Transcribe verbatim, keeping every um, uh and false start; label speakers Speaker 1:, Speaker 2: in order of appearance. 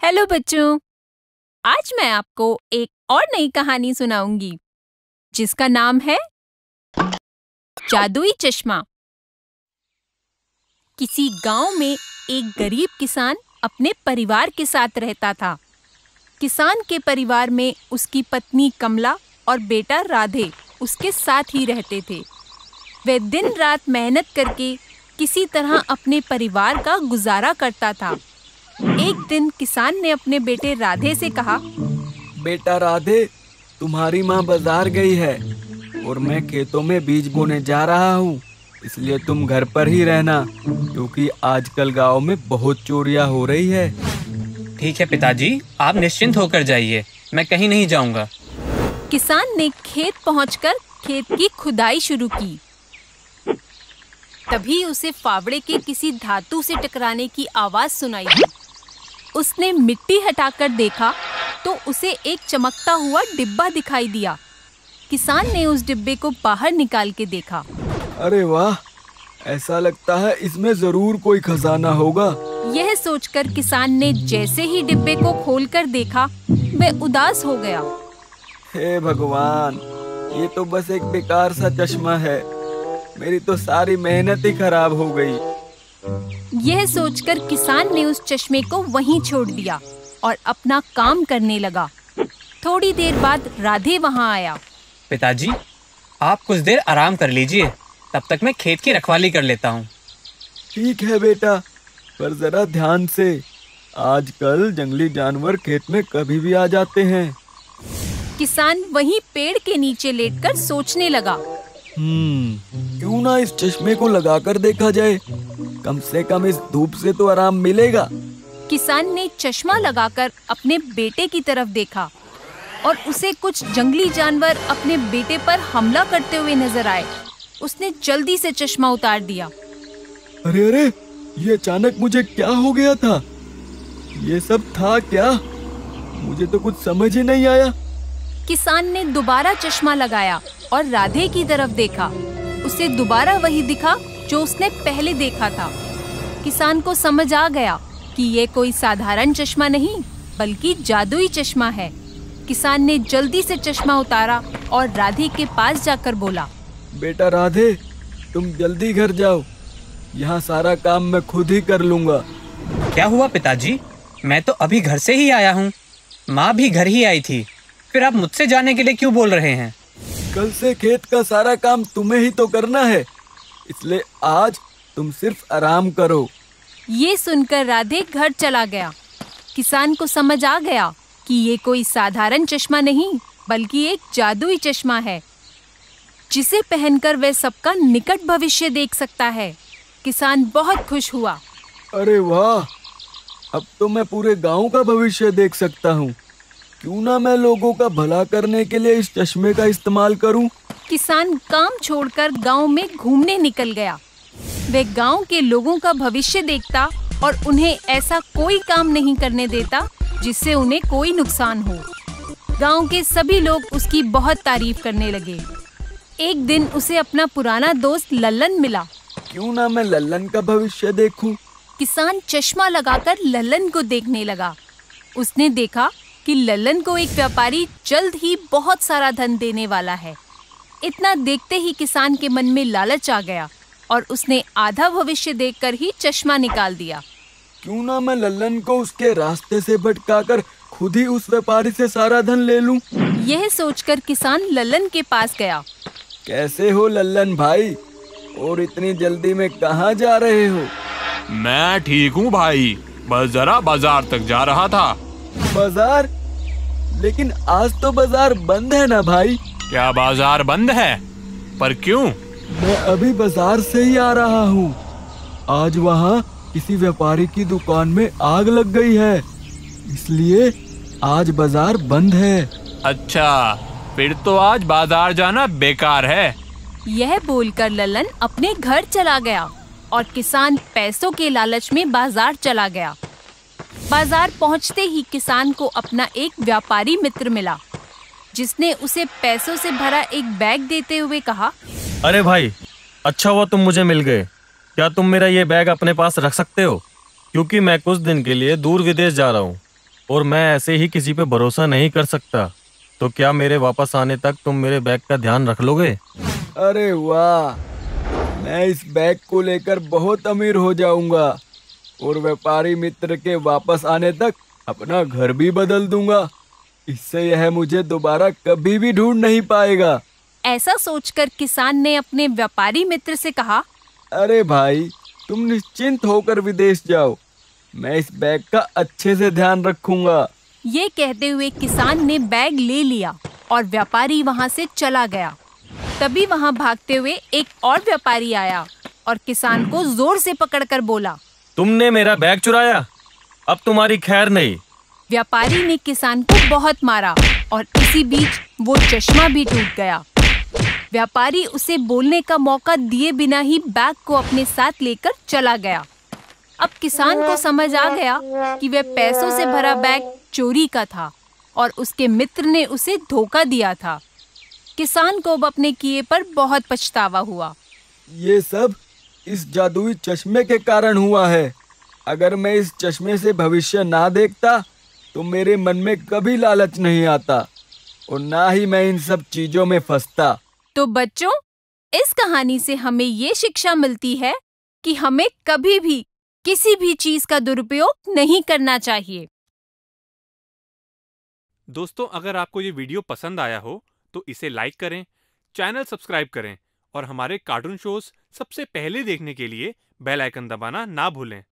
Speaker 1: Hello बच्चों, आज मैं आपको एक और नई कहानी सुनाऊंगी जिसका नाम है जादुई चश्मा। किसी गांव में एक गरीब किसान अपने परिवार के साथ रहता था। किसान के परिवार में उसकी पत्नी कमला और बेटा राधे उसके साथ ही रहते थे। वे दिन रात मेहनत करके किसी तरह अपने परिवार का गुजारा करता था। एक दिन किसान ने अपने बेटे राधे से कहा,
Speaker 2: बेटा राधे, तुम्हारी माँ बाजार गई है और मैं खेतों में बीज बोने जा रहा हूँ, इसलिए तुम घर पर ही रहना क्योंकि आजकल गांव में बहुत चोरियां हो रही है।
Speaker 3: ठीक है पिताजी, आप निश्चिंत होकर जाइए, मैं कहीं नहीं जाऊंगा।
Speaker 1: किसान ने खेत पहुंचकर खेत की खुदाई शुरू की। तभी उसे फावड़े के किसी धातु से टकराने की आवाज सुनाई दी। उसने मिट्टी हटाकर देखा तो उसे एक चमकता हुआ डिब्बा दिखाई दिया। किसान ने उस डिब्बे को बाहर निकाल के देखा।
Speaker 2: अरे वाह, ऐसा लगता है इसमें जरूर कोई खजाना होगा।
Speaker 1: यह सोचकर किसान ने जैसे ही डिब्बे को खोलकर देखा, वह उदास हो गया।
Speaker 2: हे भगवान, ये तो बस एक बेकार सा चश्मा है, मेरी तो सारी मेहनत ही खराब हो गई।
Speaker 1: यह सोचकर किसान ने उस चश्मे को वहीं छोड़ दिया और अपना काम करने लगा। थोड़ी देर बाद राधे वहां आया।
Speaker 3: पिताजी, आप कुछ देर आराम कर लीजिए, तब तक मैं खेत की रखवाली कर लेता हूँ।
Speaker 2: ठीक है बेटा, पर जरा ध्यान से, आजकल जंगली जानवर खेत में कभी भी आ जाते हैं।
Speaker 1: किसान वहीं पेड़ के नीचे लेटकर सोचने लगा।
Speaker 2: हम्म, क्यों ना इस चश्मे को लगाकर देखा जाए, कम से कम इस धूप से तो आराम मिलेगा।
Speaker 1: किसान ने चश्मा लगाकर अपने बेटे की तरफ देखा और उसे कुछ जंगली जानवर अपने बेटे पर हमला करते हुए नजर आए। उसने जल्दी से चश्मा उतार दिया।
Speaker 2: अरे अरे, ये अचानक मुझे क्या हो गया था? ये सब था क्या? मुझे तो कुछ समझ ही नहीं आया।
Speaker 1: किसान ने दोबारा चश्मा लगाया और राधे की तरफ देखा। उसे दोबारा वही दिखा जो उसने पहले देखा था। किसान को समझ आ गया कि ये कोई साधारण चश्मा नहीं बल्कि जादुई चश्मा है। किसान ने जल्दी से चश्मा उतारा और राधे के पास जाकर बोला,
Speaker 2: बेटा राधे, तुम जल्दी घर जाओ, यहाँ सारा काम मैं खुद ही कर लूँगा।
Speaker 3: क्या हुआ पिताजी? मैं तो अभी घर से ही आया हूँ, माँ भी घर ही आई थी, फिर आप मुझसे जाने के लिए क्यों बोल रहे हैं?
Speaker 2: कल से खेत का सारा काम तुम्हें ही तो करना है, इसलिए आज तुम सिर्फ आराम करो।
Speaker 1: ये सुनकर राधे घर चला गया। किसान को समझ आ गया कि ये कोई साधारण चश्मा नहीं बल्कि एक जादुई चश्मा है जिसे पहनकर वह सबका निकट भविष्य देख सकता है। किसान बहुत खुश हुआ।
Speaker 2: अरे वाह, अब तो मैं पूरे गांव का भविष्य देख सकता हूँ। क्यों ना मैं लोगों का भला करने के लिए इस चश्मे का इस्तेमाल करूं।
Speaker 1: किसान काम छोड़कर गांव में घूमने निकल गया। वह गांव के लोगों का भविष्य देखता और उन्हें ऐसा कोई काम नहीं करने देता जिससे उन्हें कोई नुकसान हो। गांव के सभी लोग उसकी बहुत तारीफ करने लगे। एक दिन उसे अपना पुराना दोस्त लल्लन मिला।
Speaker 2: क्यों ना मैं लल्लन का भविष्य देखूं।
Speaker 1: किसान चश्मा लगाकर लल्लन को देखने लगा। उसने देखा कि लल्लन को एक व्यापारी जल्द ही बहुत सारा धन देने वाला है। इतना देखते ही किसान के मन में लालच आ गया और उसने आधा भविष्य देखकर ही चश्मा निकाल दिया।
Speaker 2: क्यों ना मैं लल्लन को उसके रास्ते से भटकाकर खुद ही उस व्यापारी से सारा धन ले लूं।
Speaker 1: यह सोचकर किसान लल्लन के पास गया।
Speaker 2: कैसे हो लल्लन भाई, और इतनी जल्दी में कहाँ जा रहे हो?
Speaker 4: मैं ठीक हूँ भाई, बस जरा बाजार तक जा रहा था।
Speaker 2: बाजार? लेकिन आज तो बाजार बंद है ना भाई।
Speaker 4: क्या बाजार बंद है? पर क्यों?
Speaker 2: मैं अभी बाजार से ही आ रहा हूँ। आज वहाँ किसी व्यापारी की दुकान में आग लग गई है, इसलिए आज बाजार बंद है।
Speaker 4: अच्छा, फिर तो आज बाजार जाना बेकार है।
Speaker 1: यह बोलकर लल्लन अपने घर चला गया और किसान पैसों के लालच में बाजार चला गया। बाजार पहुंचते ही किसान को अपना एक व्यापारी मित्र मिला जिसने उसे पैसों से भरा एक बैग देते हुए कहा,
Speaker 5: अरे भाई, अच्छा हुआ तुम मुझे मिल गए। क्या तुम मेरा ये बैग अपने पास रख सकते हो? क्योंकि मैं कुछ दिन के लिए दूर विदेश जा रहा हूँ। और मैं ऐसे ही किसी पे भरोसा नहीं कर सकता। तो क्या मेरे वापस आने तक तुम मेरे बैग का ध्यान रख लोगे?
Speaker 2: अरे वाह, मैं इस बैग को लेकर बहुत अमीर हो जाऊंगा और व्यापारी मित्र के वापस आने तक अपना घर भी बदल दूंगा। इससे यह मुझे दोबारा कभी भी ढूंढ नहीं पाएगा।
Speaker 1: ऐसा सोचकर किसान ने अपने व्यापारी मित्र से कहा,
Speaker 2: अरे भाई, तुम निश्चिंत होकर विदेश जाओ, मैं इस बैग का अच्छे से ध्यान रखूंगा।
Speaker 1: ये कहते हुए किसान ने बैग ले लिया और व्यापारी वहाँ से चला गया। तभी वहाँ भागते हुए एक और व्यापारी आया और किसान को जोर से पकड़कर बोला,
Speaker 5: तुमने मेरा बैग चुराया, अब तुम्हारी खैर नहीं।
Speaker 1: व्यापारी ने किसान को बहुत मारा और इसी बीच वो चश्मा भी टूट गया। व्यापारी उसे बोलने का मौका दिए बिना ही बैग को अपने साथ लेकर चला गया। अब किसान को समझ आ गया कि वह पैसों से भरा बैग चोरी का था और उसके मित्र ने उसे धोखा दिया था। किसान को अब अपने किए पर बहुत पछतावा हुआ।
Speaker 2: ये सब इस जादुई चश्मे के कारण हुआ है। अगर मैं इस चश्मे से भविष्य ना देखता तो मेरे मन में कभी लालच नहीं आता और ना ही मैं इन सब चीजों में फंसता।
Speaker 1: तो बच्चों, इस कहानी से हमें ये शिक्षा मिलती है कि हमें कभी भी किसी भी चीज का दुरुपयोग नहीं करना चाहिए।
Speaker 4: दोस्तों, अगर आपको ये वीडियो पसंद आया हो तो इसे लाइक करें, चैनल सब्सक्राइब करें और हमारे कार्टून शोज सबसे पहले देखने के लिए बेल आइकन दबाना ना भूलें।